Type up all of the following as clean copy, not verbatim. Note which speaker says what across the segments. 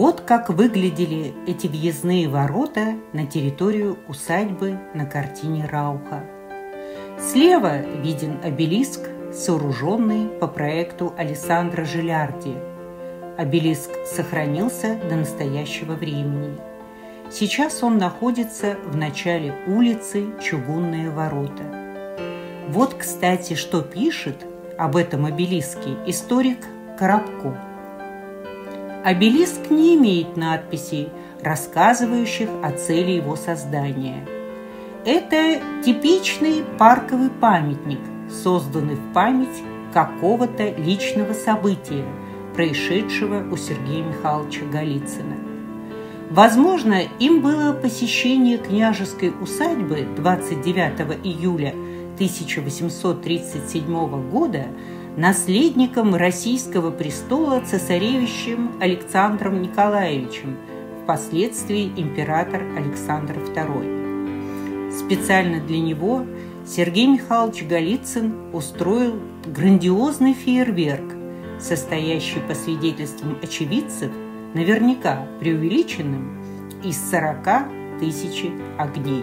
Speaker 1: Вот как выглядели эти въездные ворота на территорию усадьбы на картине Рауха. Слева виден обелиск, сооруженный по проекту Алессандро Жилярди. Обелиск сохранился до настоящего времени. Сейчас он находится в начале улицы Чугунные ворота. Вот, кстати, что пишет об этом обелиске историк Коробко. Обелиск не имеет надписей, рассказывающих о цели его создания. Это типичный парковый памятник, созданный в память какого-то личного события, происшедшего у Сергея Михайловича Голицына. Возможно, им было посещение княжеской усадьбы 29 июля 1837 года наследником российского престола цесаревичем Александром Николаевичем, впоследствии император Александр II. Специально для него Сергей Михайлович Голицын устроил грандиозный фейерверк, состоящий, по свидетельствам очевидцев, наверняка преувеличенным, из 40 тысяч огней.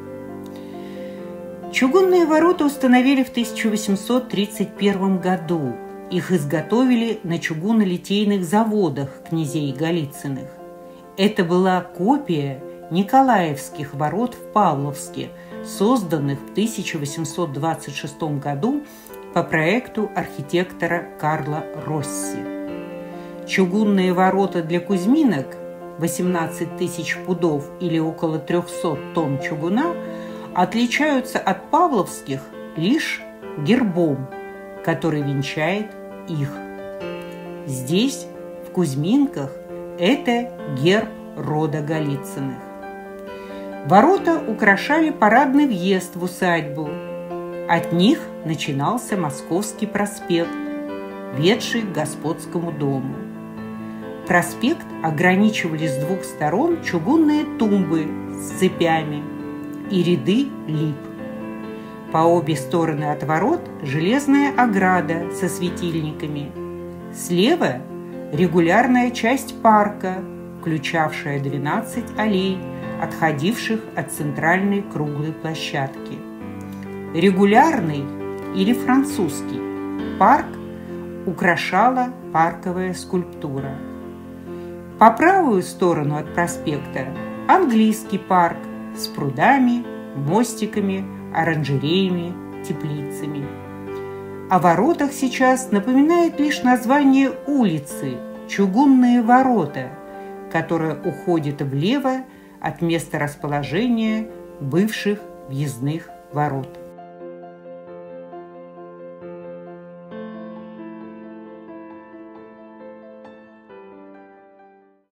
Speaker 1: Чугунные ворота установили в 1831 году. Их изготовили на чугунолитейных заводах князей Голицыных. Это была копия Николаевских ворот в Павловске, созданных в 1826 году по проекту архитектора Карла Росси. Чугунные ворота для Кузьминок, 18 тысяч пудов или около 300 тонн чугуна, отличаются от павловских лишь гербом, который венчает их. Здесь, в Кузьминках, это герб рода Голицыных. Ворота украшали парадный въезд в усадьбу. От них начинался Московский проспект, ведший к господскому дому. Проспект ограничивали с двух сторон чугунные тумбы с цепями и ряды лип. По обе стороны от ворот железная ограда со светильниками. Слева регулярная часть парка, включавшая 12 аллей, отходивших от центральной круглой площадки. Регулярный или французский парк украшала парковая скульптура. По правую сторону от проспекта английский парк с прудами, мостиками, оранжереями, теплицами. О воротах сейчас напоминает лишь название улицы Чугунные ворота, которая уходит влево от места расположения бывших въездных ворот.